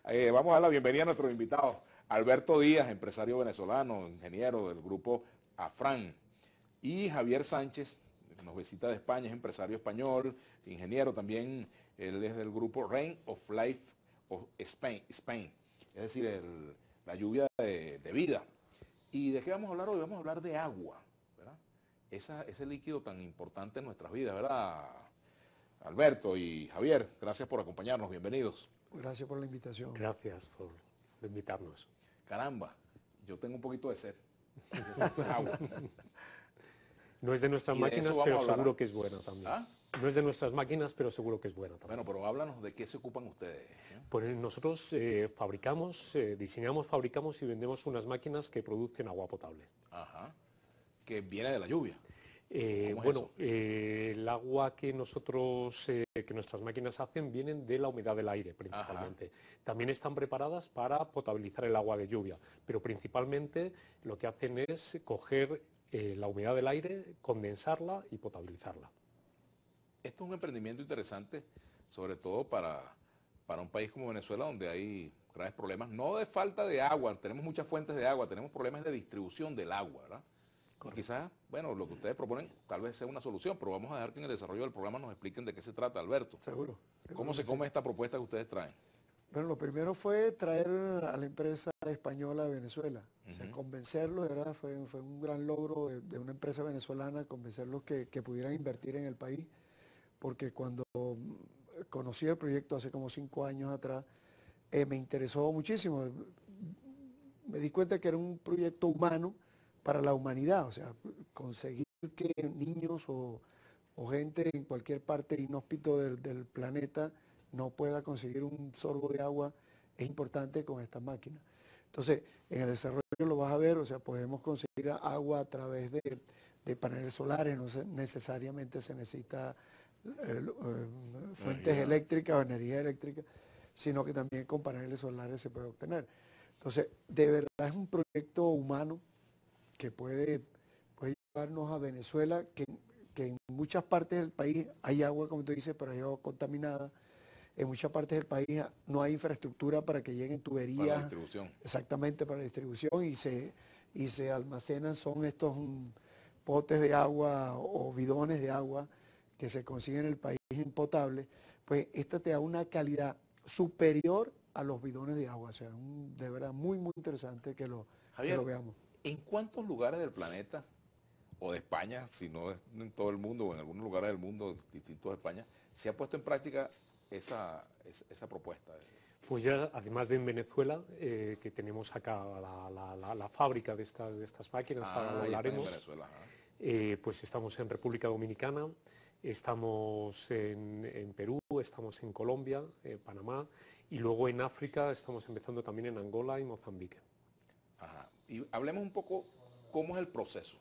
Vamos a dar la bienvenida a nuestros invitados. Alberto Díaz, empresario venezolano, ingeniero del grupo Afran. Y Javier Sánchez, nos visita de España, es empresario español, ingeniero también. Él es del grupo Rain of Life of Spain. Es decir, la lluvia de vida. ¿Y de qué vamos a hablar hoy? Vamos a hablar de agua, ¿verdad? Ese líquido tan importante en nuestras vidas, ¿verdad? Alberto y Javier, gracias por acompañarnos, bienvenidos. Gracias por la invitación. Gracias por invitarnos. Caramba, yo tengo un poquito de sed. Esto es agua. No es de nuestras máquinas, pero seguro que es buena también. ¿Ah? No es de nuestras máquinas, pero seguro que es buena también. Bueno, pero háblanos de qué se ocupan ustedes. Pues nosotros fabricamos, diseñamos, fabricamos y vendemos unas máquinas que producen agua potable. Ajá. Que viene de la lluvia. Bueno, el agua que que nuestras máquinas hacen vienen de la humedad del aire principalmente. Ajá. También están preparadas para potabilizar el agua de lluvia, pero principalmente lo que hacen es coger la humedad del aire, condensarla y potabilizarla. Esto es un emprendimiento interesante, sobre todo para un país como Venezuela, donde hay graves problemas, no de falta de agua, tenemos muchas fuentes de agua, tenemos problemas de distribución del agua, ¿verdad? Y quizás, bueno, lo que ustedes proponen tal vez sea una solución, pero vamos a dejar que en el desarrollo del programa nos expliquen de qué se trata, Alberto. Seguro. ¿Cómo se come esta propuesta que ustedes traen? Bueno, lo primero fue traer a la empresa española de Venezuela. O sea, convencerlos, de verdad, fue un gran logro de una empresa venezolana, convencerlos que pudieran invertir en el país, porque cuando conocí el proyecto hace como 5 años atrás, me interesó muchísimo. Me di cuenta que era un proyecto humano para la humanidad, o sea, conseguir que niños o gente en cualquier parte inhóspito del planeta no pueda conseguir un sorbo de agua es importante con esta máquina. Entonces, en el desarrollo lo vas a ver, o sea, podemos conseguir agua a través de paneles solares, no necesariamente se necesita fuentes eléctricas o energía eléctrica, sino que también con paneles solares se puede obtener. Entonces, de verdad es un proyecto humano que puede llevarnos a Venezuela, que en muchas partes del país hay agua, como tú dices, pero hay agua contaminada. En muchas partes del país no hay infraestructura para que lleguen tuberías. Para la distribución. Exactamente, para la distribución, y se almacenan, son estos potes de agua o bidones de agua que se consiguen en el país impotable. Pues esta te da una calidad superior a los bidones de agua. O sea, de verdad muy, muy interesante que lo veamos. ¿En cuántos lugares del planeta, o de España, si no es en todo el mundo, o en algunos lugares del mundo distintos de España, se ha puesto en práctica esa propuesta? Pues ya, además de en Venezuela, que tenemos acá la fábrica de estas máquinas, ahora lo hablaremos, en Venezuela, pues estamos en República Dominicana, estamos en Perú, estamos en Colombia, Panamá, y luego en África estamos empezando también en Angola y Mozambique. Ajá. Y hablemos un poco cómo es el proceso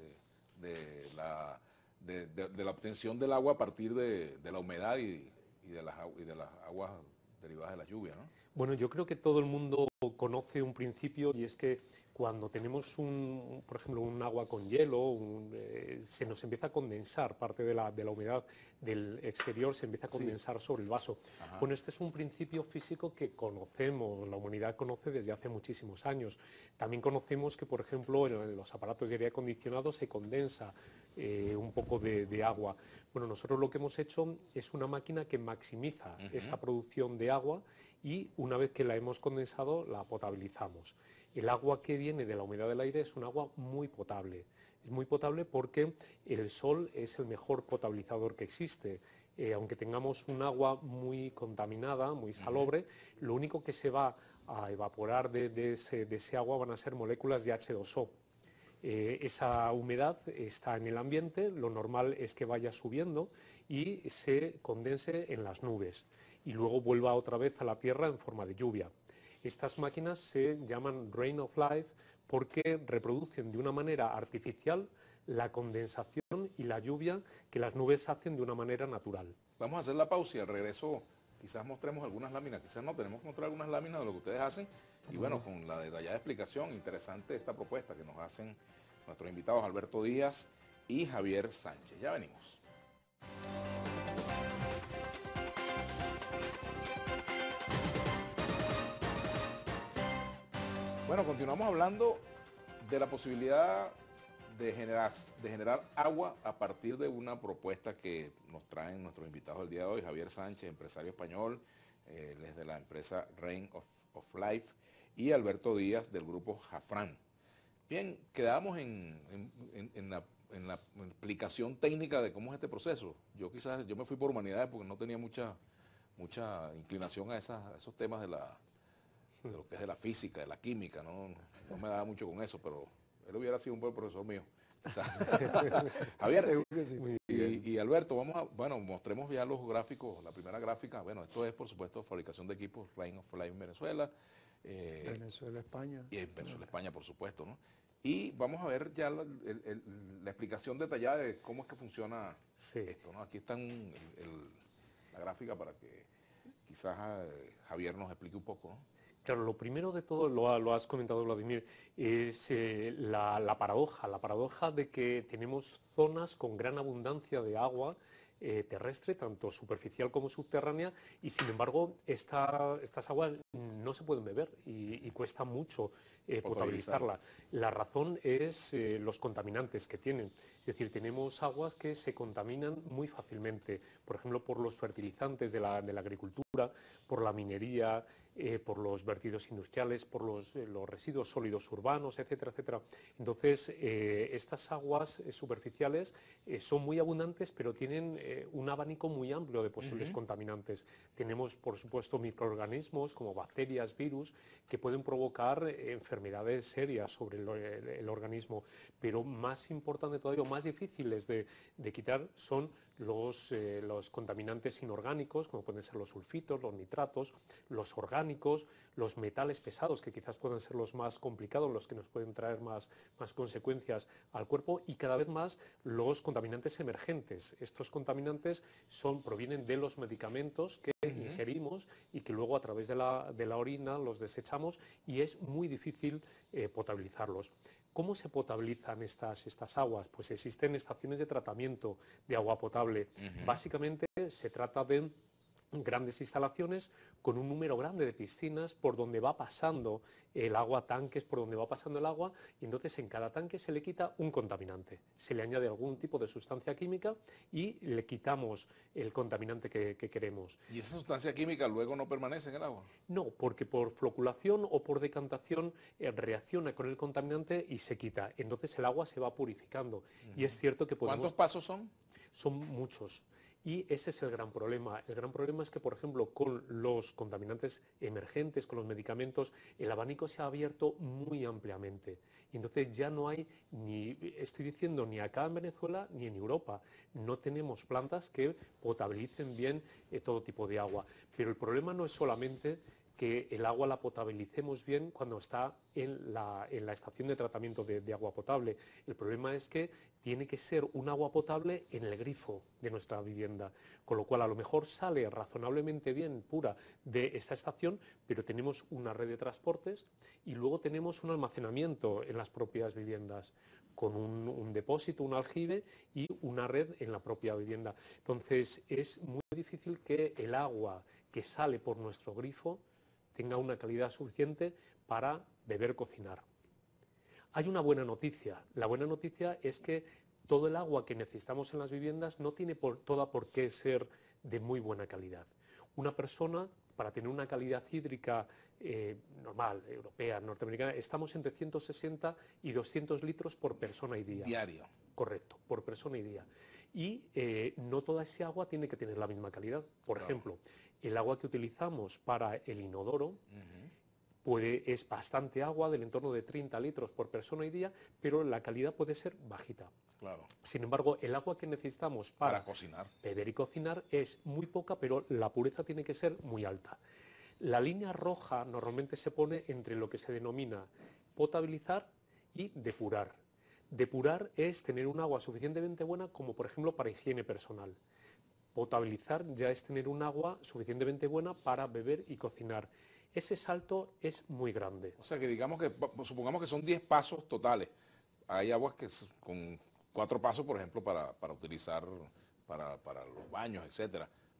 de la obtención del agua a partir de la humedad y de las aguas derivadas de la lluvia, ¿no? Bueno, yo creo que todo el mundo conoce un principio, y es que cuando tenemos, por ejemplo, un agua con hielo, se nos empieza a condensar parte de la humedad del exterior, se empieza a condensar sobre el vaso. Ajá. Bueno, este es un principio físico que conocemos, la humanidad conoce desde hace muchísimos años. También conocemos que, por ejemplo, en los aparatos de aire acondicionado se condensa un poco de agua. Bueno, nosotros lo que hemos hecho es una máquina que maximiza esa producción de agua, y una vez que la hemos condensado la potabilizamos. El agua que viene de la humedad del aire es un agua muy potable. Es muy potable porque el sol es el mejor potabilizador que existe. Aunque tengamos un agua muy contaminada, muy salobre, lo único que se va a evaporar de ese agua van a ser moléculas de H2O. Esa humedad está en el ambiente, lo normal es que vaya subiendo y se condense en las nubes y luego vuelva otra vez a la tierra en forma de lluvia. Estas máquinas se llaman Rain of Life porque reproducen de una manera artificial la condensación y la lluvia que las nubes hacen de una manera natural. Vamos a hacer la pausa y al regreso quizás mostremos algunas láminas, quizás no, tenemos que mostrar algunas láminas de lo que ustedes hacen, y bueno, con la detallada explicación, interesante esta propuesta que nos hacen nuestros invitados Alberto Díaz y Javier Sánchez. Ya venimos. Bueno, continuamos hablando de la posibilidad de generar agua a partir de una propuesta que nos traen nuestros invitados del día de hoy, Javier Sánchez, empresario español, desde la empresa Rain of Life, y Alberto Díaz del grupo Jafran. Bien, quedamos en la explicación técnica de cómo es este proceso. Yo me fui por humanidades porque no tenía mucha inclinación a esos temas de lo que es de la física, de la química, no me daba mucho con eso, pero él hubiera sido un buen profesor mío. Javier y Alberto, bueno, mostremos ya los gráficos, la primera gráfica. Bueno, esto es por supuesto fabricación de equipos Rain of Life en Venezuela. Venezuela, España. Y en Venezuela, España, por supuesto, ¿no? Y vamos a ver ya la explicación detallada de cómo es que funciona esto, ¿no? Aquí está la gráfica para que quizás Javier nos explique un poco, ¿no? Claro, lo primero de todo, lo has comentado, Vladimir, es la paradoja de que tenemos zonas con gran abundancia de agua terrestre, tanto superficial como subterránea, y sin embargo estas aguas no se pueden beber y cuesta mucho potabilizarla. La razón es los contaminantes que tienen. Es decir, tenemos aguas que se contaminan muy fácilmente, por ejemplo, por los fertilizantes de la agricultura, por la minería, por los vertidos industriales, por los residuos sólidos urbanos, etcétera, etcétera. Entonces, estas aguas superficiales son muy abundantes, pero tienen un abanico muy amplio de posibles contaminantes. Tenemos, por supuesto, microorganismos como bacterias, virus, que pueden provocar enfermedades serias sobre el organismo, pero más importante todavía, más difíciles de quitar son los contaminantes inorgánicos, como pueden ser los sulfitos, los nitratos, los orgánicos, los metales pesados, que quizás puedan ser los más complicados, los que nos pueden traer más consecuencias al cuerpo, y cada vez más los contaminantes emergentes. Estos contaminantes provienen de los medicamentos que ingerimos y que luego a través de la orina los desechamos, y es muy difícil potabilizarlos. ¿Cómo se potabilizan estas aguas? Pues existen estaciones de tratamiento de agua potable. Básicamente se trata de grandes instalaciones con un número grande de piscinas por donde va pasando el agua, tanques por donde va pasando el agua, y entonces en cada tanque se le quita un contaminante, se le añade algún tipo de sustancia química y le quitamos el contaminante que queremos. ¿Y esa sustancia química luego no permanece en el agua? No, porque por floculación o por decantación reacciona con el contaminante y se quita. Entonces el agua se va purificando. Y es cierto que podemos... ¿Cuántos pasos son? Son muchos. Y ese es el gran problema. El gran problema es que, por ejemplo, con los contaminantes emergentes, con los medicamentos, el abanico se ha abierto muy ampliamente. Y entonces ya no hay, estoy diciendo, ni acá en Venezuela ni en Europa. No tenemos plantas que potabilicen bien todo tipo de agua. Pero el problema no es solamente que el agua la potabilicemos bien cuando está en la estación de tratamiento de agua potable. El problema es que tiene que ser un agua potable en el grifo de nuestra vivienda, con lo cual a lo mejor sale razonablemente bien pura de esta estación, pero tenemos una red de transportes y luego tenemos un almacenamiento en las propias viviendas, con un depósito, un aljibe y una red en la propia vivienda. Entonces es muy difícil que el agua que sale por nuestro grifo tenga una calidad suficiente para beber, cocinar. Hay una buena noticia. La buena noticia es que todo el agua que necesitamos en las viviendas no tiene toda por qué ser de muy buena calidad. Una persona, para tener una calidad hídrica normal, europea, norteamericana, estamos entre 160 y 200 litros por persona y día. Diario. Correcto, por persona y día. Y no toda ese agua tiene que tener la misma calidad. Por ejemplo, el agua que utilizamos para el inodoro es bastante agua, del entorno de 30 litros por persona y día, pero la calidad puede ser bajita. Claro. Sin embargo, el agua que necesitamos para cocinar, beber y cocinar es muy poca, pero la pureza tiene que ser muy alta. La línea roja normalmente se pone entre lo que se denomina potabilizar y depurar. Depurar es tener un agua suficientemente buena como, por ejemplo, para higiene personal. Potabilizar ya es tener un agua suficientemente buena para beber y cocinar. Ese salto es muy grande. O sea que supongamos que son 10 pasos totales. Hay aguas con 4 pasos, por ejemplo, para utilizar para los baños, etcétera.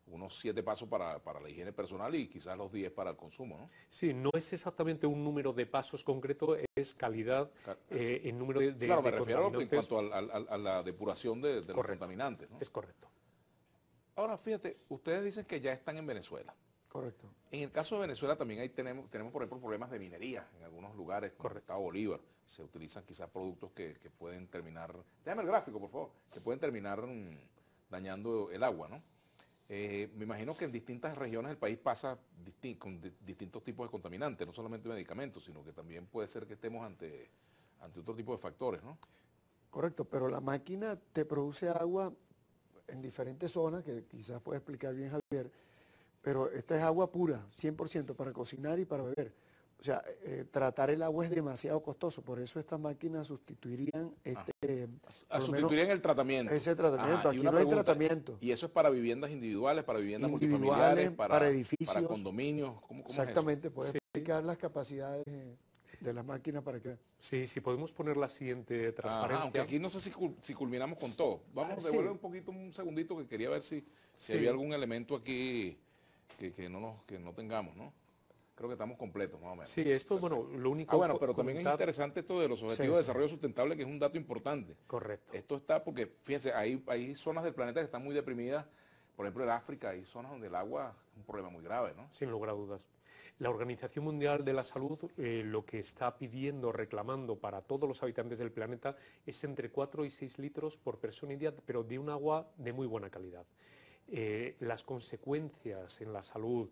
unos 7 pasos para la higiene personal y quizás los 10 para el consumo, ¿no? Sí, no es exactamente un número de pasos concreto, es calidad en número Claro, me de refiero en contaminantes. cuanto a la depuración de los Correcto, contaminantes, ¿no? es correcto. Ahora, fíjate, ustedes dicen que ya están en Venezuela. Correcto. En el caso de Venezuela también tenemos, por ejemplo, problemas de minería en algunos lugares, como el estado Bolívar. Se utilizan quizás productos que pueden terminar, déjame el gráfico, por favor, que pueden terminar dañando el agua, ¿no? Me imagino que en distintas regiones del país pasa con distintos tipos de contaminantes, no solamente medicamentos, sino que también puede ser que estemos ante otro tipo de factores, ¿no? Correcto, pero la máquina te produce agua en diferentes zonas, que quizás puede explicar bien Javier, pero esta es agua pura, 100% para cocinar y para beber. O sea, tratar el agua es demasiado costoso, por eso estas máquinas sustituirían por lo menos Sustituirían el tratamiento. ese tratamiento. Ajá, y Aquí una no hay pregunta, tratamiento. ¿y eso es para viviendas individuales, para viviendas multifamiliares, Individuales, para para edificios. condominios? ¿Cómo es eso? Exactamente, puede Sí. explicar las capacidades de las máquinas para que... Sí, si podemos poner la siguiente transparencia. Ajá, aunque aquí no sé si culminamos con todo. Vamos, Sí. devuelve un poquito, un segundito, que quería ver si Sí. había algún elemento aquí que no tengamos, ¿no? Creo que estamos completos, más o menos. Sí, esto, bueno, lo único bueno, pero también es comentar. interesante esto de los objetivos Sí, de sí. desarrollo sustentable, que es un dato importante. Correcto. Esto está porque, fíjense, hay zonas del planeta que están muy deprimidas. Por ejemplo, en África hay zonas donde el agua es un problema muy grave, ¿no? Sin lugar a dudas. La Organización Mundial de la Salud lo que está pidiendo, reclamando para todos los habitantes del planeta es entre 4 y 6 litros por persona y día, pero de un agua de muy buena calidad. Las consecuencias en la salud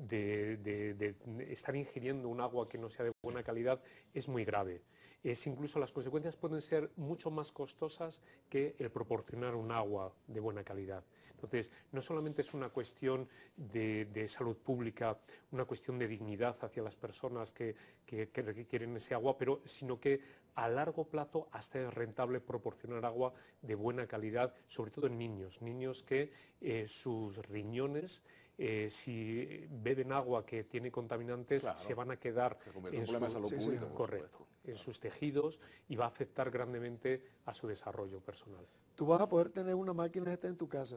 de estar ingiriendo un agua que no sea de buena calidad es muy grave. Incluso las consecuencias pueden ser mucho más costosas que el proporcionar un agua de buena calidad. Entonces, no solamente es una cuestión de salud pública, una cuestión de dignidad hacia las personas que requieren ese agua, sino que a largo plazo hasta es rentable proporcionar agua de buena calidad, sobre todo en niños que sus riñones, si beben agua que tiene contaminantes, Claro, se van a quedar se convierte en un problema de salud sí, pública, señor. por correcto, supuesto. en sus tejidos y va a afectar grandemente a su desarrollo personal. Tú vas a poder tener una máquina esta en tu casa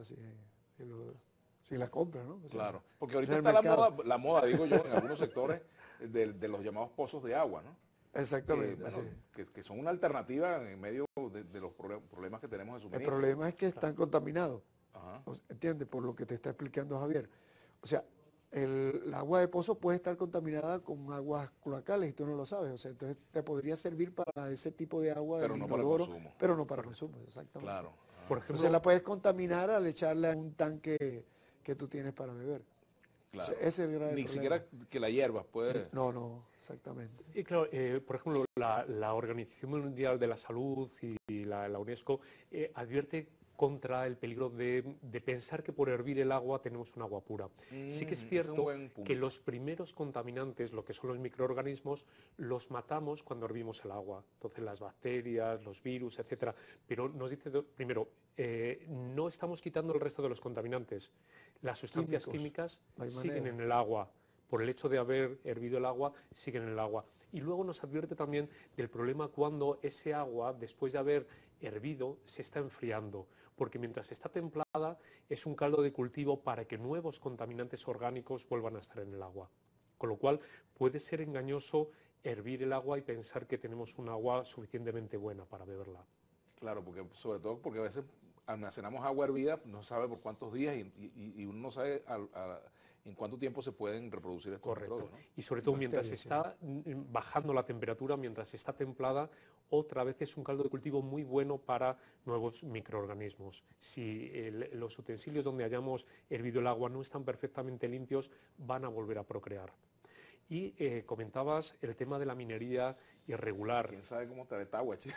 si la compras, ¿no? O sea, Claro, porque en ahorita el está mercado. la moda, digo yo, en algunos sectores de los llamados pozos de agua, ¿no? Que, Exactamente, bueno, sí. que son una alternativa en medio de los problemas que tenemos de El suministro. problema es que están contaminados, Ajá. ¿entiendes? Por lo que te está explicando Javier. O sea, el agua de pozo puede estar contaminada con aguas cloacales y tú no lo sabes. O sea, entonces te podría servir para ese tipo de agua Pero del no para el inodoro, consumo. pero no para consumo, exactamente. Claro. Por Entonces ejemplo, la puedes contaminar al echarla en un tanque que tú tienes para beber. Claro. Ese es el grave Ni problema. siquiera que la hierbas puede... No, exactamente. y claro, por ejemplo, la Organización Mundial de la Salud y la UNESCO advierte contra el peligro de pensar que por hervir el agua tenemos un agua pura. Sí que es ese es un cierto buen punto. que los primeros contaminantes, lo que son los microorganismos, los matamos cuando hervimos el agua. Entonces las bacterias, los virus, etcétera. Pero nos dice primero, no estamos quitando el resto de los contaminantes. Las sustancias químicas no hay siguen manera. en el agua. Por el hecho de haber hervido el agua, siguen en el agua. Y luego nos advierte también del problema cuando ese agua, después de haber hervido, se está enfriando. Porque mientras está templada, es un caldo de cultivo para que nuevos contaminantes orgánicos vuelvan a estar en el agua. Con lo cual, puede ser engañoso hervir el agua y pensar que tenemos un agua suficientemente buena para beberla. Claro, porque sobre todo porque a veces almacenamos agua hervida, no sabe por cuántos días y uno no sabe en cuánto tiempo se pueden reproducir estos Correcto. microbios, ¿no? Y sobre todo mientras Bacterias, está bajando la temperatura, mientras está templada, otra vez es un caldo de cultivo muy bueno para nuevos microorganismos. Si los utensilios donde hayamos hervido el agua no están perfectamente limpios, van a volver a procrear. Y comentabas el tema de la minería irregular. ¿Quién sabe cómo estará esta agua, chico?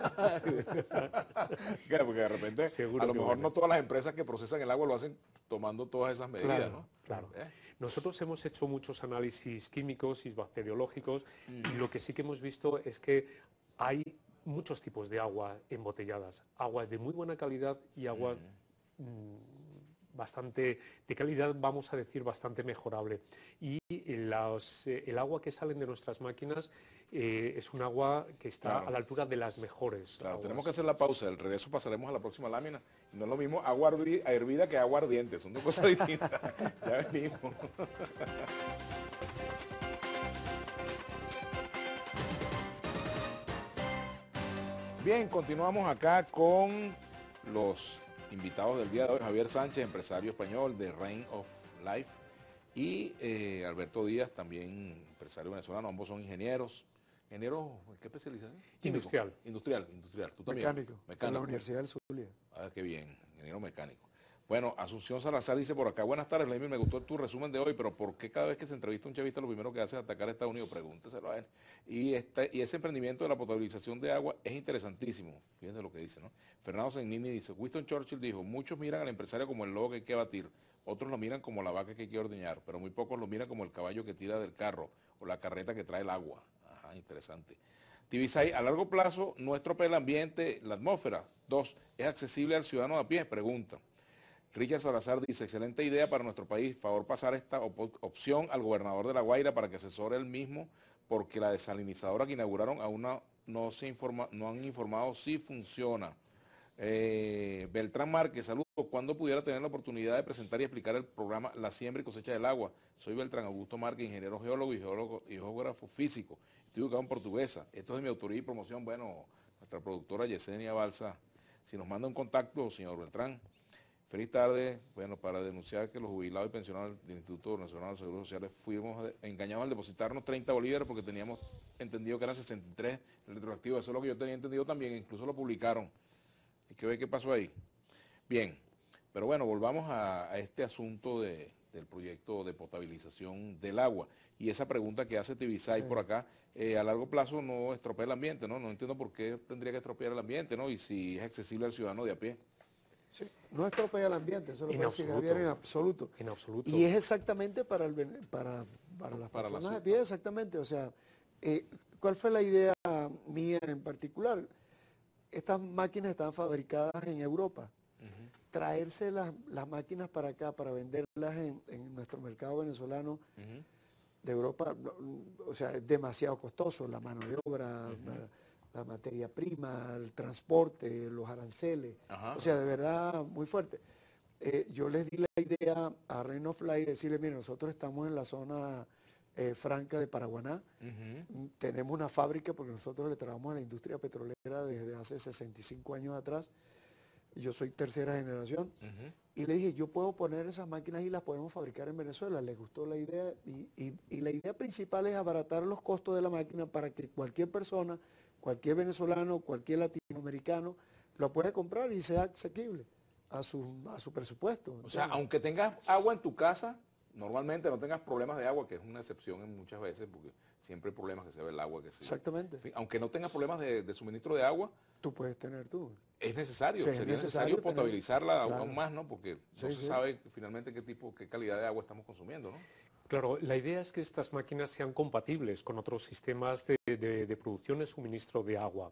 Claro, porque de repente, Seguro a lo que mejor huele. no todas las empresas que procesan el agua lo hacen tomando todas esas medidas, Claro, ¿no? Claro. ¿Eh? Nosotros hemos hecho muchos análisis químicos y bacteriológicos y lo que sí que hemos visto es que hay muchos tipos de agua embotelladas. Aguas de muy buena calidad y aguas bastante de calidad, vamos a decir, bastante mejorable. Y el agua que salen de nuestras máquinas es un agua que está a la altura de las mejores Claro, aguas. tenemos que hacer la pausa. Del regreso pasaremos a la próxima lámina. No es lo mismo agua hervida que agua ardiente. Son dos cosas distintas. Ya venimos. Bien, continuamos acá con los invitados del día de hoy. Javier Sánchez, empresario español de Rain of Life. Y Alberto Díaz, también empresario venezolano. Ambos son ingenieros. ¿Ingenieros qué especialización? Industrial. Industrial. ¿Tú también? Mecánico. En la Universidad del Zulia. Ah, qué bien, ingeniero mecánico. Bueno, Asunción Salazar dice por acá, buenas tardes, Vladimir, me gustó tu resumen de hoy, pero ¿por qué cada vez que se entrevista a un chavista lo primero que hace es atacar a Estados Unidos? Pregúnteselo a él. Y ese emprendimiento de la potabilización de agua es interesantísimo, fíjense lo que dice, ¿no? Fernando Sennini dice, Winston Churchill dijo, muchos miran al empresario como el lobo que hay que batir, otros lo miran como la vaca que hay que ordeñar, pero muy pocos lo miran como el caballo que tira del carro o la carreta que trae el agua. Ajá, interesante. Tibisay, a largo plazo no estropea el ambiente, la atmósfera. 2, ¿es accesible al ciudadano de a pie? Pregunta. Richard Salazar dice, excelente idea para nuestro país, favor pasar esta opción al gobernador de La Guaira para que asesore él mismo, porque la desalinizadora que inauguraron aún no han informado si funciona. Beltrán Márquez, saludos. ¿Cuándo pudiera tener la oportunidad de presentar y explicar el programa La Siembra y Cosecha del Agua? Soy Beltrán Augusto Márquez, ingeniero geólogo y geógrafo físico. Estoy educado en Portuguesa. Esto es de mi autoría y promoción. Bueno, nuestra productora Yesenia Balsa, si nos manda un contacto, señor Beltrán. Feliz tarde. Bueno, para denunciar que los jubilados y pensionados del Instituto Nacional de Seguros Sociales fuimos engañados al depositarnos 30 bolívares porque teníamos entendido que eran 63 el retroactivo. Eso es lo que yo tenía entendido también, incluso lo publicaron. Hay que ver qué pasó ahí. Bien, pero bueno, volvamos a este asunto del proyecto de potabilización del agua. Y esa pregunta que hace Tibisay por acá, a largo plazo no estropea el ambiente, ¿no? No entiendo por qué tendría que estropear el ambiente, ¿no? Y si es accesible al ciudadano de a pie. Sí, no estropea el ambiente, eso lo puede decir Javier, en absoluto. En absoluto. Y es exactamente para las personas de pie, exactamente. O sea, ¿cuál fue la idea mía en particular? Estas máquinas están fabricadas en Europa. Traerse las máquinas para acá, para venderlas en nuestro mercado venezolano de Europa, o sea, es demasiado costoso, la mano de obra, la materia prima, el transporte, los aranceles, o sea, de verdad, muy fuerte. Yo les di la idea a Rain of Life de decirle, mire, nosotros estamos en la zona franca de Paraguaná, tenemos una fábrica porque nosotros le trabajamos a la industria petrolera desde hace 65 años atrás, yo soy tercera generación, y le dije, yo puedo poner esas máquinas y las podemos fabricar en Venezuela. Les gustó la idea, y la idea principal es abaratar los costos de la máquina para que cualquier persona, cualquier venezolano, cualquier latinoamericano, lo pueda comprar y sea asequible a su presupuesto. O sea, aunque tengas agua en tu casa, normalmente no tengas problemas de agua, que es una excepción en muchas veces, porque siempre hay problemas que se ve el agua. Exactamente. En fin, aunque no tengas problemas de suministro de agua, tú puedes tener tú. Es necesario, sí, sería necesario potabilizarla claro. aún más, ¿no? Porque no se sabe finalmente qué calidad de agua estamos consumiendo, ¿no? Claro, la idea es que estas máquinas sean compatibles con otros sistemas de producción y suministro de agua.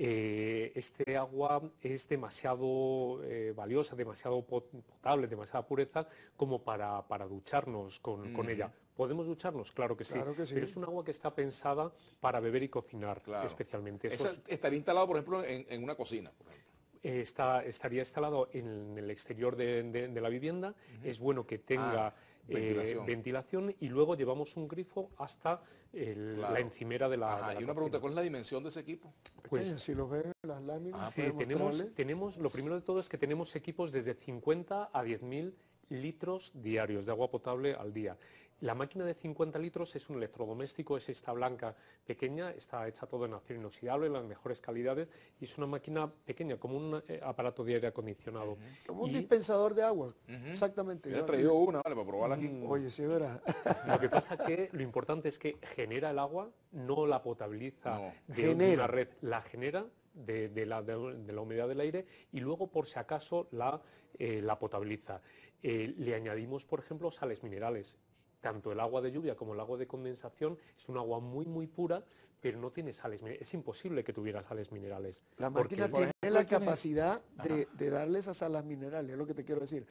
Este agua es demasiado valiosa, demasiado potable, demasiada pureza como para ducharnos con ella. ¿Podemos ducharnos? Claro que sí, pero es un agua que está pensada para beber y cocinar especialmente. Estaría instalado, por ejemplo, en una cocina, por ejemplo. Estaría instalado en el exterior de la vivienda. Es bueno que tenga ventilación y luego llevamos un grifo hasta la encimera de la y una pregunta, ¿cuál es la dimensión de ese equipo? Pues si lo ves en las láminas, sí, tenemos, lo primero de todo es que tenemos equipos desde 50 a 10.000 litros diarios de agua potable al día. La máquina de 50 litros es un electrodoméstico, es esta blanca pequeña, está hecha todo en acero inoxidable, en las mejores calidades, y es una máquina pequeña, como un aparato de aire acondicionado. Como un dispensador de agua, exactamente. Yo he traído una, vale, para probarla aquí. Oye, sí, verás. Lo que pasa que lo importante es que genera el agua, no la potabiliza de una red, la genera de la humedad del aire y luego, por si acaso, la potabiliza. Le añadimos, por ejemplo, sales minerales. Tanto el agua de lluvia como el agua de condensación es un agua muy, muy pura, pero no tiene sales minerales. Es imposible que tuviera sales minerales. La máquina tiene la capacidad de darle esas salas minerales, es lo que te quiero decir.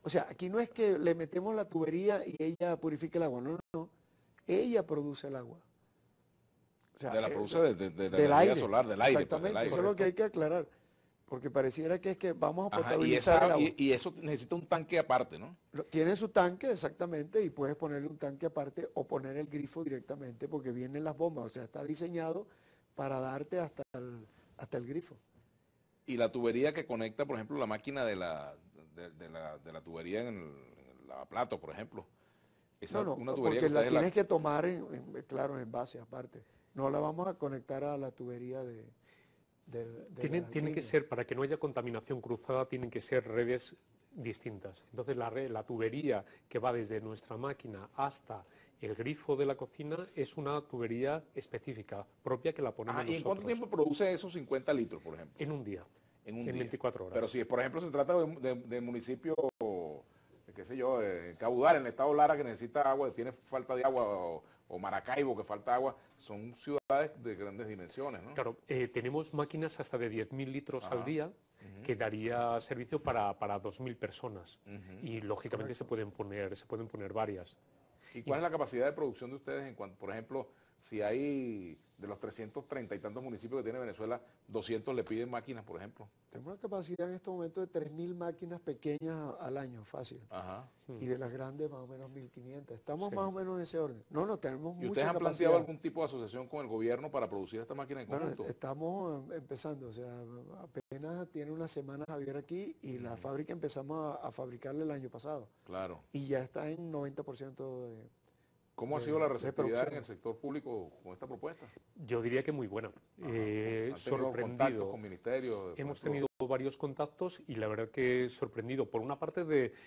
O sea, aquí no es que le metemos la tubería y ella purifique el agua, no, no, no. Ella produce el agua. O sea, De la produce de la del energía aire. solar, del aire, pues del Exactamente, aire. eso es lo que hay que aclarar. Porque pareciera que es que vamos a Ajá, potabilizar el agua. y eso necesita un tanque aparte, ¿no? Tiene su tanque, exactamente, y puedes ponerle un tanque aparte o poner el grifo directamente porque vienen las bombas. O sea, está diseñado para darte hasta el grifo. Y la tubería que conecta, por ejemplo, la máquina de la tubería en el lavaplato, por ejemplo. No, Esa, no, una tubería que porque la ustedes la... tienes que tomar, claro, en base aparte. No la vamos a conectar a la tubería de la Tiene que línea. ser, para que no haya contaminación cruzada, tienen que ser redes distintas. Entonces la tubería que va desde nuestra máquina hasta el grifo de la cocina es una tubería específica, propia, que la ponemos Ajá, ¿y en cuánto nosotros. tiempo produce esos 50 litros, por ejemplo? En un día, En un en día. 24 horas. Pero si, por ejemplo, se trata de municipio, qué sé yo, Cabudare, en el estado Lara, que necesita agua, tiene falta de agua, o Maracaibo, que falta agua, son ciudades de grandes dimensiones, ¿no? Claro, tenemos máquinas hasta de 10.000 litros al Ajá. día Ujú, que daría servicio para 2.000 personas. ujú. Y lógicamente Correcto. se pueden poner varias. ¿Y Y cuál es la capacidad de producción de ustedes en cuanto, por ejemplo, si hay de los 330 y tantos municipios que tiene Venezuela, 200 le piden máquinas, por ejemplo? Tengo una capacidad en este momento de 3.000 máquinas pequeñas al año, fácil. Ajá. Y de las grandes más o menos 1.500. Estamos Sí. más o menos en ese orden. No, no, tenemos ¿Y ustedes mucha han planteado capacidad. algún tipo de asociación con el gobierno para producir esta máquina en Bueno, conjunto? estamos empezando, o sea, apenas tiene unas semanas Javier aquí y la Ujú, fábrica empezamos a fabricarla el año pasado claro. y ya está en 90% ¿Cómo ha sido la de receptividad en el producción. sector público con esta propuesta? Yo diría que muy buena. Ajá. ¿Han tenido contactos Sorprendido. con ministerios, por Hemos ejemplo? tenido varios contactos y la verdad que sorprendido, por una parte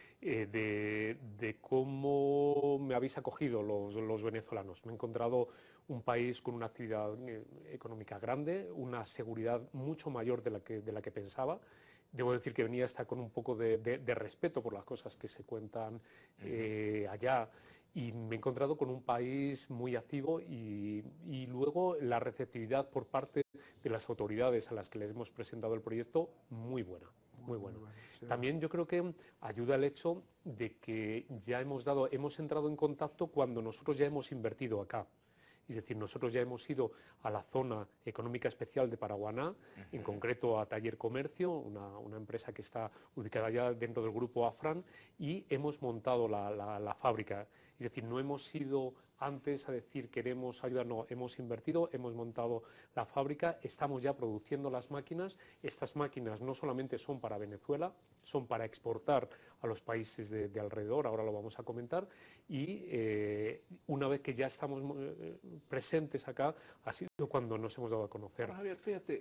de cómo me habéis acogido los venezolanos. Me he encontrado un país con una actividad económica grande, una seguridad mucho mayor de la que pensaba. Debo decir que venía hasta con un poco de respeto por las cosas que se cuentan allá, y me he encontrado con un país muy activo, y luego la receptividad por parte de las autoridades a las que les hemos presentado el proyecto, muy buena, muy Muy buena. bueno, sí. También yo creo que ayuda el hecho de que ya hemos entrado en contacto cuando nosotros ya hemos invertido acá. Es decir, nosotros ya hemos ido a la zona económica especial de Paraguaná, en Ujú. concreto a Taller Comercio, una empresa que está ubicada ya dentro del grupo Afran, y hemos montado la fábrica. Es decir, no hemos ido antes a decir queremos ayudar, no, hemos invertido, hemos montado la fábrica, estamos ya produciendo las máquinas. Estas máquinas no solamente son para Venezuela, son para exportar a los países de alrededor, ahora lo vamos a comentar, y una vez que ya estamos presentes acá, ha sido cuando nos hemos dado a conocer. Ahora, Javier, fíjate,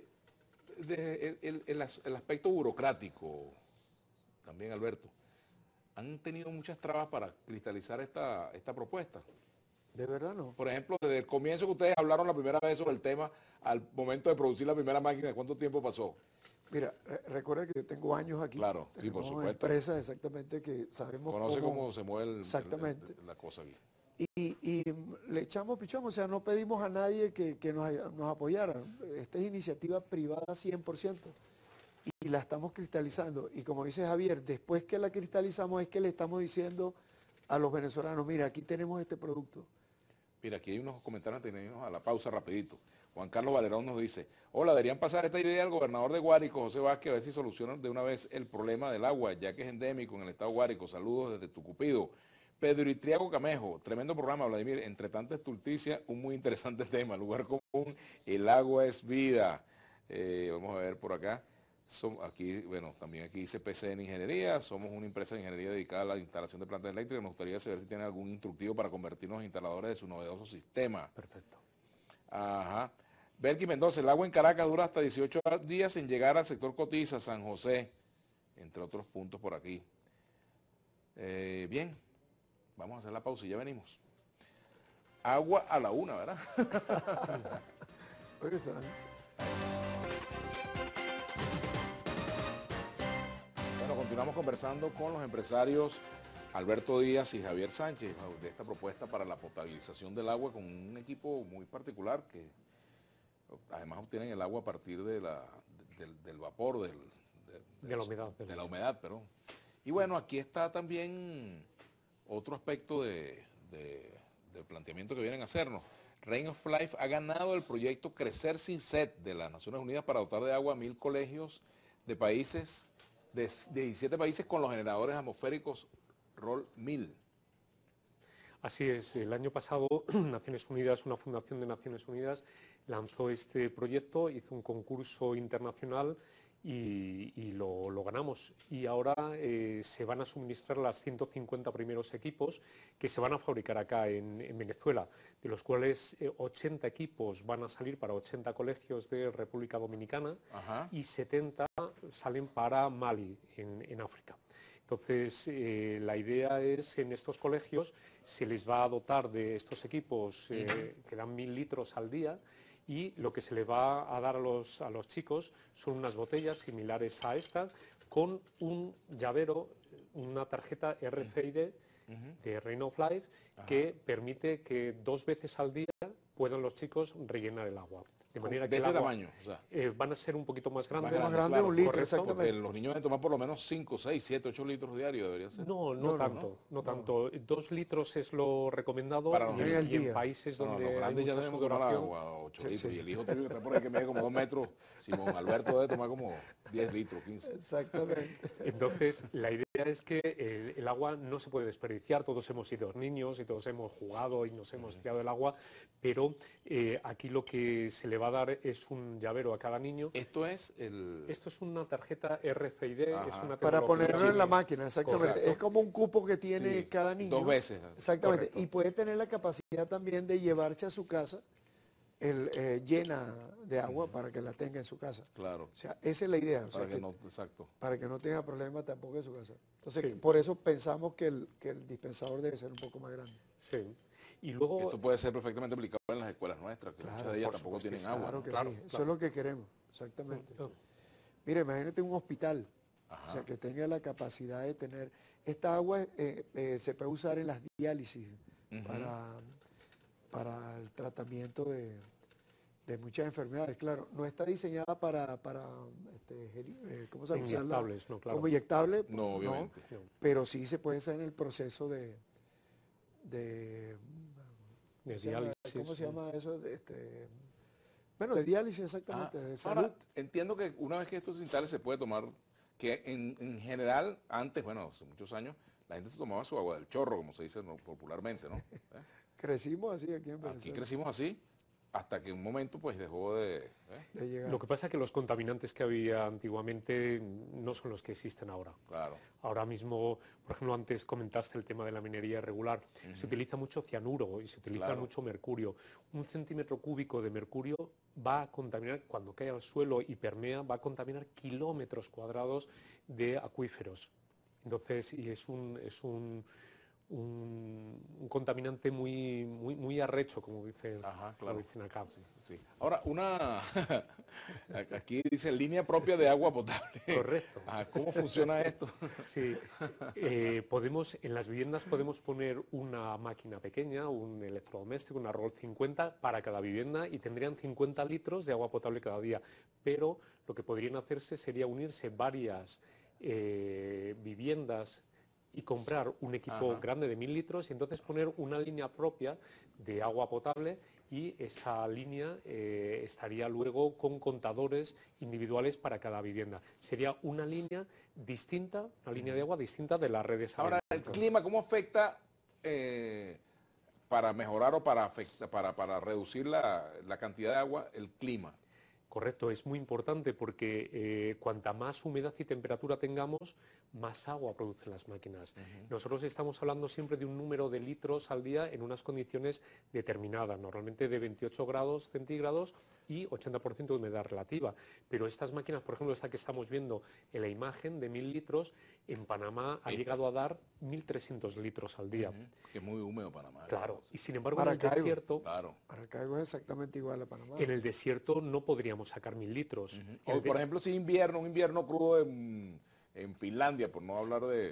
el aspecto burocrático, también Alberto, han tenido muchas trabas para cristalizar esta propuesta. De verdad no. Por ejemplo, desde el comienzo que ustedes hablaron la primera vez sobre el tema, al momento de producir la primera máquina, ¿cuánto tiempo pasó? Mira, recuerda que yo tengo años aquí, Claro, sí, por tenemos supuesto. empresas exactamente que sabemos Conoce cómo, cómo se mueve exactamente, la cosa aquí. y le echamos pichón, o sea, no pedimos a nadie que nos apoyara. Esta es iniciativa privada 100% y la estamos cristalizando. Y como dice Javier, después que la cristalizamos es que le estamos diciendo a los venezolanos, mira, aquí tenemos este producto. Mira, aquí hay unos comentarios, tenemos a la pausa rapidito. Juan Carlos Valerón nos dice, hola, deberían pasar esta idea al gobernador de Guárico, José Vázquez, a ver si solucionan de una vez el problema del agua, ya que es endémico en el estado de Guárico. Saludos desde Tucupido. Pedro Itriago Camejo, tremendo programa, Vladimir, entre tanta estulticia, un muy interesante tema, lugar común, el agua es vida. Vamos a ver por acá. Aquí, bueno, también aquí dice PCN Ingeniería, somos una empresa de ingeniería dedicada a la instalación de plantas eléctricas. Nos gustaría saber si tienen algún instructivo para convertirnos en instaladores de su novedoso sistema. Perfecto. Ajá. Belki Mendoza, el agua en Caracas dura hasta 18 días sin llegar al sector Cotiza, San José, entre otros puntos por aquí. Bien, vamos a hacer la pausa y ya venimos. Agua a la una, ¿verdad? Oye, está- Bueno, continuamos conversando con los empresarios Alberto Díaz y Javier Sánchez de esta propuesta para la potabilización del agua con un equipo muy particular que además obtienen el agua a partir del vapor, De la humedad. de la humedad, perdón. Y bueno, aquí está también otro aspecto del planteamiento que vienen a hacernos. Rain of Life ha ganado el proyecto Crecer sin Sed de las Naciones Unidas para dotar de agua a 1000 colegios de países, de 17 países con los generadores atmosféricos ROL 1000. Así es, el año pasado Naciones Unidas, una fundación de Naciones Unidas, lanzó este proyecto, hizo un concurso internacional y lo ganamos. Y ahora se van a suministrar las 150 primeros equipos que se van a fabricar acá en Venezuela, de los cuales 80 equipos van a salir para 80 colegios de República Dominicana. Ajá. Y 70 salen para Mali, en África. Entonces, la idea es, en estos colegios se les va a dotar de estos equipos que dan 1000 litros al día, y lo que se le va a dar a los chicos son unas botellas similares a esta, con un llavero, una tarjeta RFID de Rain of Life, que permite que 2 veces al día puedan los chicos rellenar el agua. De manera que de el este agua tamaño, o sea, van a ser un poquito más grandes. Más grande, claro, un litro, correcto. porque exactamente. los niños deben tomar por lo menos 5, 6, 7, 8 litros diarios, debería ser. No tanto. 2 litros es lo recomendado, Para los y niños. en países Bueno, donde los hay grandes ya mucha tenemos que tomar sudoración. agua, 8 Sí, litros. sí. Y el hijo tuyo que está por ahí, que mide como 2 metros, Simón Alberto, debe tomar como 10 litros, 15. Exactamente. Entonces, la idea es que el agua no se puede desperdiciar. Todos hemos sido niños y todos hemos jugado y nos hemos tirado el agua, pero aquí lo que se le va a dar es un llavero a cada niño. Esto es el... Esto es una tarjeta RFID, Ajá. es una Para tecnología ponerlo en la muy- máquina, exactamente. Correcto. Es como un cupo que tiene Sí, cada niño. 2 veces. Exactamente. Correcto. Y puede tener la capacidad también de llevarse a su casa llena de agua para que la tenga en su casa. Claro. O sea, esa es la idea. O sea, Para que no... Exacto. para que no tenga problema tampoco en su casa. Entonces, Sí. por eso pensamos que el dispensador debe ser un poco más grande. Sí. Y luego, Esto puede ser perfectamente aplicable en las escuelas nuestras, que muchas de ellas por tampoco supuesto que tienen sí. agua. Claro ¿no? que Claro, sí. Eso claro. es lo que queremos. Exactamente. Ah, Mire, imagínate un hospital. Ajá. O sea, que tenga la capacidad de tener... Esta agua se puede usar en las diálisis Ujú. para el tratamiento de muchas enfermedades. Claro, no está diseñada para ¿cómo se llama? Inyectables, no, claro. Como inyectable, No, obviamente. No. pero sí se puede hacer en el proceso de De ¿cómo diálisis. se llama eso? Bueno, de diálisis exactamente, de salud. Ahora, entiendo que una vez que esto se instale se puede tomar, que en general, antes, bueno, hace muchos años, la gente se tomaba su agua del chorro, como se dice popularmente, ¿no? Crecimos así aquí en Aquí Venezuela. crecimos así, hasta que un momento pues dejó De llegar. Lo que pasa es que los contaminantes que había antiguamente no son los que existen ahora. Claro. Ahora mismo, por ejemplo, antes comentaste el tema de la minería irregular. Se utiliza mucho cianuro y se utiliza Claro. mucho mercurio. 1 centímetro cúbico de mercurio va a contaminar, cuando cae al suelo y permea, va a contaminar kilómetros cuadrados de acuíferos. Entonces, y es un contaminante muy arrecho, como dicen, Ajá, como claro. dicen acá. Sí. Ahora, aquí dice línea propia de agua potable. Correcto. Ajá, ¿cómo funciona esto? Sí, en las viviendas podemos poner una máquina pequeña, un electrodoméstico, una ROL 50 para cada vivienda, y tendrían 50 litros de agua potable cada día. Pero lo que podrían hacerse sería unirse varias viviendas y comprar un equipo Ajá. grande de 1000 litros, y entonces poner una línea propia de agua potable, y esa línea estaría luego con contadores individuales para cada vivienda. Sería una línea distinta, una línea de agua distinta de las redes. Ahora, el clima, ¿cómo afecta para mejorar o para reducir la cantidad de agua, el clima? Correcto, es muy importante porque cuanta más humedad y temperatura tengamos, más agua producen las máquinas. Nosotros estamos hablando siempre de un número de litros al día en unas condiciones determinadas, normalmente de 28 grados centígrados y 80% de humedad relativa. Pero estas máquinas, por ejemplo, esta que estamos viendo en la imagen de 1000 litros, en Panamá ha llegado a dar 1300 litros al día. Que es muy húmedo Panamá. Claro, y sin embargo en el Maracaibo. desierto... Claro. Maracaibo es exactamente igual a Panamá. En el desierto no podríamos sacar 1000 litros. O, por ejemplo, si un invierno crudo en Finlandia, por no hablar de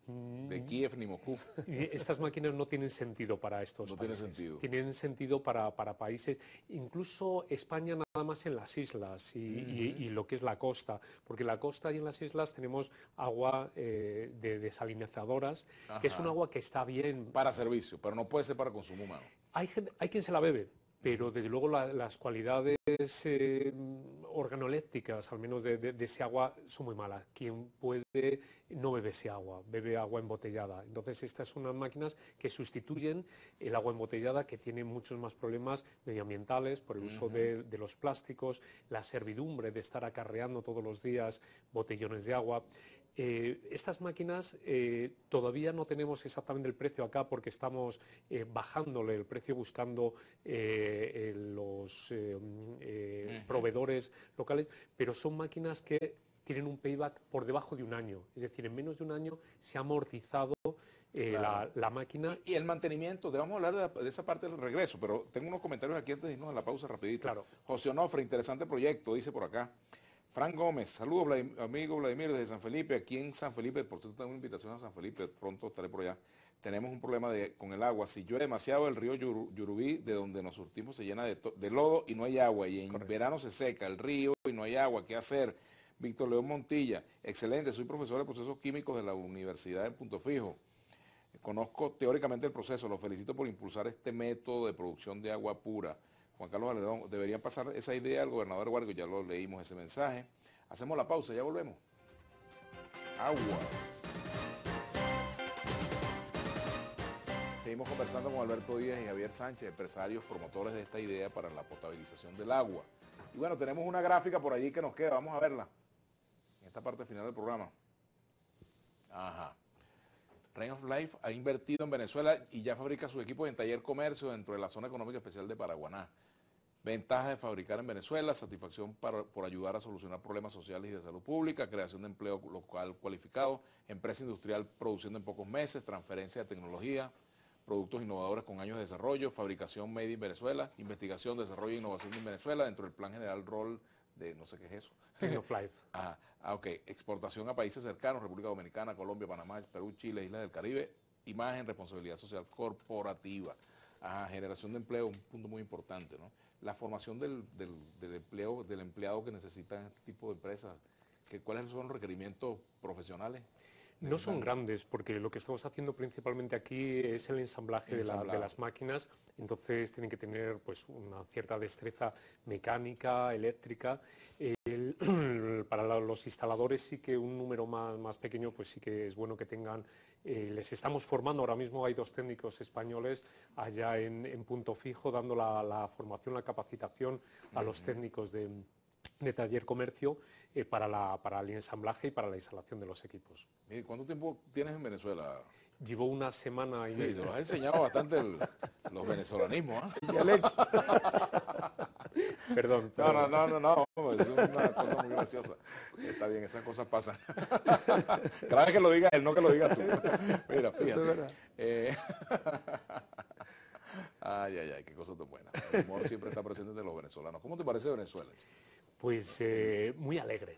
de Kiev ni Moscú. Estas máquinas no tienen sentido para estos No países. tiene sentido. Tienen sentido para países, incluso España nada más en las islas y lo que es la costa, porque la costa y en las islas tenemos agua de desalinizadoras, que es un agua que está bien. Para servicio, pero no puede ser para consumo humano. Hay quien se la bebe, pero desde luego las cualidades organolépticas, al menos de ese agua, son muy malas. Quien puede no bebe ese agua, bebe agua embotellada. Entonces estas son unas máquinas que sustituyen el agua embotellada, que tiene muchos más problemas medioambientales por el uso de los plásticos, la servidumbre de estar acarreando todos los días botellones de agua. Estas máquinas todavía no tenemos exactamente el precio acá porque estamos bajándole el precio buscando los proveedores locales, pero son máquinas que tienen un payback por debajo de un año. Es decir, en menos de un año se ha amortizado Claro. la máquina. Y el mantenimiento, vamos a hablar de esa parte del regreso, pero tengo unos comentarios aquí antes de irnos a la pausa rapidito. Claro. José Onofre, interesante proyecto, dice por acá. Frank Gómez, saludos amigo Vladimir desde San Felipe, aquí en San Felipe, por cierto tengo una invitación a San Felipe, pronto estaré por allá. Tenemos un problema con el agua, si llueve demasiado el río Yurubí, de donde nos surtimos, se llena de lodo y no hay agua, y en verano se seca el río y no hay agua, ¿qué hacer? Víctor León Montilla, excelente, soy profesor de procesos químicos de la Universidad de Punto Fijo. Conozco teóricamente el proceso, lo felicito por impulsar este método de producción de agua pura. Juan Carlos Aledón, deberían pasar esa idea al gobernador Vargas, ya lo leímos ese mensaje. Hacemos la pausa, ya volvemos. Agua. Seguimos conversando con Alberto Díaz y Javier Sánchez, empresarios promotores de esta idea para la potabilización del agua. Y bueno, tenemos una gráfica por allí que nos queda, vamos a verla. En esta parte final del programa. Ajá. Rain of Life ha invertido en Venezuela y ya fabrica sus equipos en Taller Comercio dentro de la Zona Económica Especial de Paraguaná. Ventajas de fabricar en Venezuela, satisfacción por ayudar a solucionar problemas sociales y de salud pública, creación de empleo local cualificado, empresa industrial produciendo en pocos meses, transferencia de tecnología, productos innovadores con años de desarrollo, fabricación made in Venezuela, investigación, desarrollo e innovación en Venezuela dentro del Plan General Rol de no sé qué es eso. Rain of Life. Ajá. Ok, exportación a países cercanos, República Dominicana, Colombia, Panamá, Perú, Chile, Islas del Caribe, imagen, responsabilidad social corporativa. Ajá, generación de empleo, un punto muy importante, ¿no? La formación del empleo, del empleado que necesitan este tipo de empresas, ¿cuáles son los requerimientos profesionales? No son grandes, porque lo que estamos haciendo principalmente aquí es el ensamblaje de las máquinas, entonces tienen que tener pues una cierta destreza mecánica, eléctrica. Para los instaladores sí que un número más pequeño, pues sí que es bueno que tengan, les estamos formando, ahora mismo hay 2 técnicos españoles allá en Punto Fijo, dando la formación, la capacitación a los técnicos de Taller Comercio para el ensamblaje y para la instalación de los equipos. ¿Cuánto tiempo tienes en Venezuela? Llevo una semana y media. Te lo has enseñado bastante los venezolanismos, Perdón. No, es una cosa muy graciosa. Está bien, esas cosas pasan. Cada vez que lo digas él, no que lo digas tú. Mira, fíjate. Eso es verdad. Ay, qué cosa tan buena. El humor siempre está presente de los venezolanos. ¿Cómo te parece Venezuela? Pues muy alegre,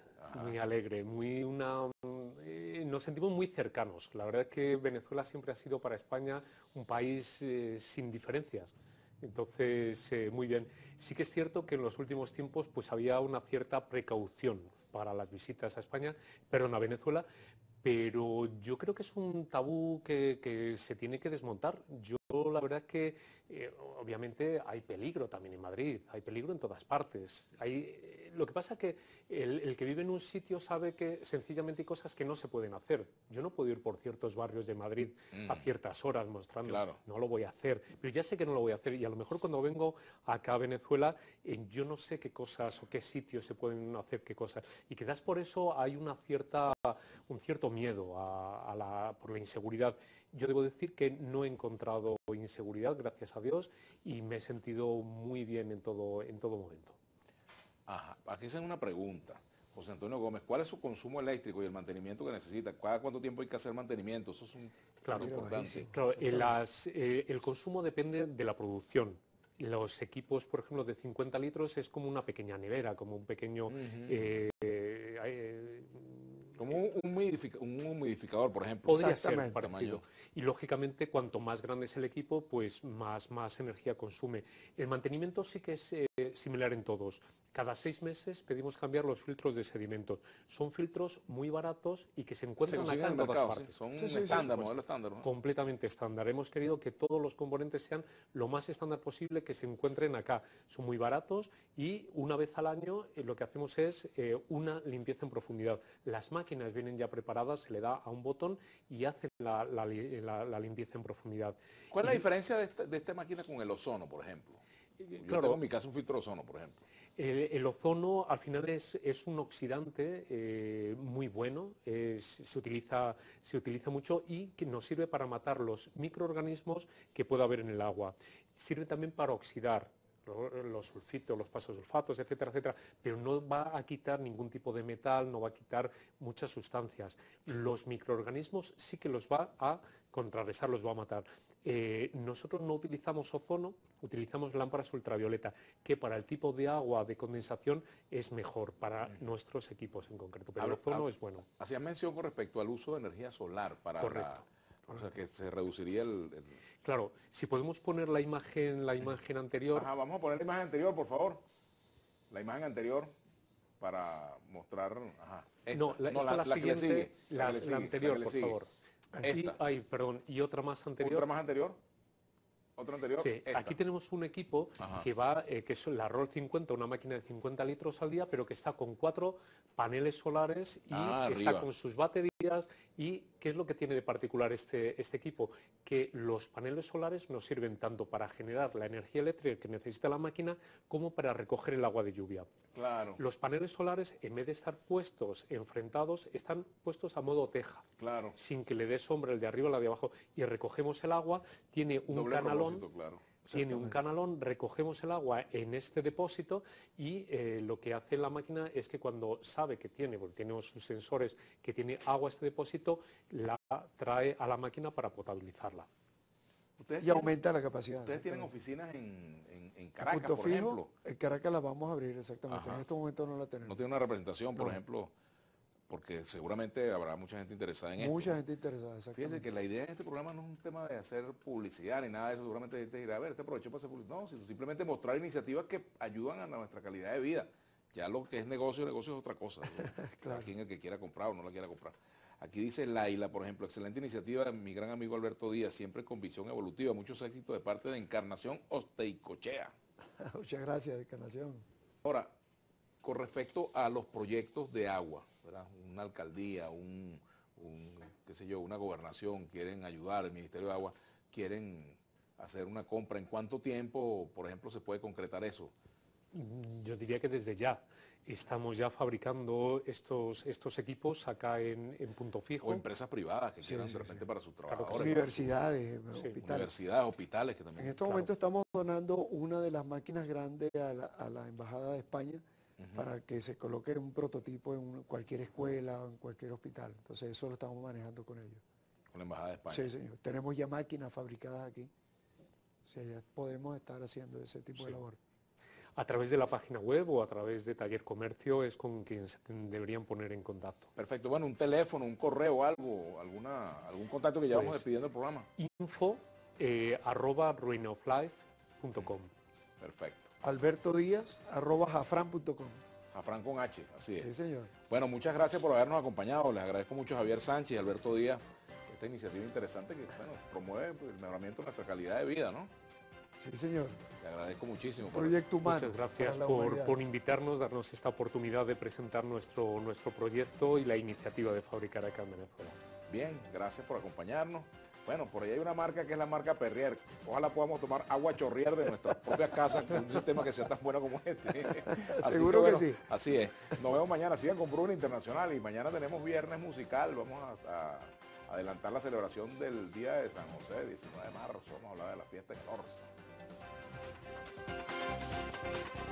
nos sentimos muy cercanos. La verdad es que Venezuela siempre ha sido para España un país sin diferencias. Entonces, muy bien. Sí que es cierto que en los últimos tiempos pues había una cierta precaución para las visitas a Venezuela, pero yo creo que es un tabú que se tiene que desmontar. Yo la verdad es que obviamente hay peligro también en Madrid, hay peligro en todas partes. Lo que pasa es que el que vive en un sitio sabe que sencillamente hay cosas que no se pueden hacer. Yo no puedo ir por ciertos barrios de Madrid a ciertas horas mostrando, claro. No lo voy a hacer, pero ya sé que no lo voy a hacer y a lo mejor cuando vengo acá a Venezuela yo no sé qué cosas o qué sitios se pueden hacer, qué cosas. Y quizás por eso hay un cierto miedo por la inseguridad. Yo debo decir que no he encontrado inseguridad, gracias a Dios, y me he sentido muy bien en todo momento. Ajá, aquí hacen una pregunta. José Antonio Gómez, ¿cuál es su consumo eléctrico y el mantenimiento que necesita? ¿Cada cuánto tiempo hay que hacer mantenimiento? Eso es muy importante. Claro, el consumo depende de la producción. Los equipos, por ejemplo, de 50 litros es como una pequeña nevera, como un pequeño... como como un humidificador, por ejemplo. Podría ser Exactamente. parecido. Y lógicamente, cuanto más grande es el equipo, pues más energía consume. El mantenimiento sí que es similar en todos. Cada 6 meses pedimos cambiar los filtros de sedimentos. Son filtros muy baratos y que se Se encuentran consiguen acá en en el todas mercado, sí. partes. Son Sí, sí, sí, estándar, Pues, modelo estándar, ¿no? completamente estándar. Hemos querido que todos los componentes sean lo más estándar posible que se encuentren acá. Son muy baratos y una vez al año lo que hacemos es una limpieza en profundidad. Las máquinas vienen ya preparadas, se le da a un botón y hacen la limpieza en profundidad. ¿Cuál es la Y, diferencia de esta máquina con el ozono, por ejemplo? Yo tengo claro, en mi casa un filtro de ozono, por ejemplo. el ozono al final es un oxidante muy bueno, se utiliza mucho y que nos sirve para matar los microorganismos que pueda haber en el agua. Sirve también para oxidar los sulfitos, los pasosulfatos, etcétera, etcétera, pero no va a quitar ningún tipo de metal, no va a quitar muchas sustancias. Los microorganismos sí que los va a contrarrestar, los va a matar. Nosotros no utilizamos ozono, utilizamos lámparas ultravioleta, que para el tipo de agua de condensación es mejor para nuestros equipos en concreto, pero el ozono es bueno. Hacías mención con respecto al uso de energía solar para Correcto. o sea, que se reduciría Claro, si podemos poner la imagen anterior. Ajá, vamos a poner la imagen anterior, por favor. La imagen anterior para mostrar, ajá, No, esta. No, esta la la que le siguiente, sigue, la que le la sigue, la que anterior, le por sigue. favor. Esta. Perdón, y otra más Otra anterior. más anterior, otra anterior, Sí, aquí esta. tenemos un equipo Ajá. que es la Roll 50, una máquina de 50 litros al día, pero que está con 4 paneles solares y Ah, está arriba. con sus baterías. ¿Y qué es lo que tiene de particular este equipo? Que los paneles solares nos sirven tanto para generar la energía eléctrica que necesita la máquina como para recoger el agua de lluvia. Claro, Los paneles solares, en vez de estar puestos enfrentados, están puestos a modo teja, claro. sin que le dé sombra el de arriba o la de abajo. Y recogemos el agua, tiene un Doble canalón, propósito, claro. Exactamente. recogemos el agua en este depósito y lo que hace la máquina es que cuando sabe que tiene, porque tiene sus sensores, que tiene agua este depósito, la trae a la máquina para potabilizarla. Ustedes Y tienen, aumenta la capacidad. ustedes tienen Exactamente. oficinas en En Caracas, Punto por Fijo, ejemplo. en Caracas la vamos a abrir exactamente. En Ajá. este momento no la No tenemos. tiene una representación, por No, ejemplo, porque seguramente habrá mucha gente interesada en esto, mucha ¿no? gente interesada, Fíjense que exactamente. la idea en este programa no es un tema de hacer publicidad ni nada de eso, seguramente gente dirá, a ver, este aprovecho para hacer publicidad. No, sino simplemente mostrar iniciativas que ayudan a nuestra calidad de vida. Ya lo que es negocio es otra cosa. Eso, cada Claro. quien el que quiera comprar o no la quiera comprar. Aquí dice Laila, por ejemplo, excelente iniciativa de mi gran amigo Alberto Díaz, siempre con visión evolutiva, muchos éxitos de parte de Encarnación Osteicochea. Muchas gracias, Encarnación. Ahora, con respecto a los proyectos de agua, ¿verdad? Una alcaldía, qué sé yo, una gobernación quieren ayudar, el Ministerio de Agua quieren hacer una compra. ¿En cuánto tiempo, por ejemplo, se puede concretar eso? Yo diría que desde ya. Estamos ya fabricando estos equipos acá en Punto O Fijo. empresas privadas que Sí, quieran sí, de sí. repente para sus Claro que trabajadores, sí. para sus Universidades, Sí. hospitales. universidades, hospitales que En también. este Claro. momento estamos donando una de las máquinas grandes a la Embajada de España Ujú. para que se coloque un prototipo en cualquier escuela o en cualquier hospital. Entonces eso lo estamos manejando con ellos. Con la Embajada de España. Sí, señor. Tenemos ya máquinas fabricadas aquí. O sea, ya podemos estar haciendo ese tipo de Sí. labor. A través de la página web o a través de Taller Comercio es con quien se deberían poner en contacto. Perfecto. Bueno, un teléfono, un correo, algo, algún contacto que ya vamos Pues despidiendo el programa. info@ruinoflife.com. Perfecto. albertodíaz@jafran.com. Jafran con H, así es. Sí, señor. Bueno, muchas gracias por habernos acompañado. Les agradezco mucho a Javier Sánchez y Alberto Díaz esta iniciativa interesante que bueno, promueve pues, el mejoramiento de nuestra calidad de vida, ¿no? Sí, señor. Le agradezco muchísimo. Un proyecto humano Muchas para gracias la humanidad. por invitarnos, darnos esta oportunidad de presentar nuestro proyecto y la iniciativa de fabricar acá en Venezuela. Bien, gracias por acompañarnos. Bueno, por ahí hay una marca que es la marca Perrier. Ojalá podamos tomar agua chorrier de nuestras propias casas con un sistema que sea tan bueno como este. Así Seguro que bueno, que sí. así es. Nos vemos mañana. Sigan con Bruna Internacional y mañana tenemos viernes musical. Vamos a adelantar la celebración del Día de San José, 19 de marzo. Vamos a hablar de la fiesta en el Orsa.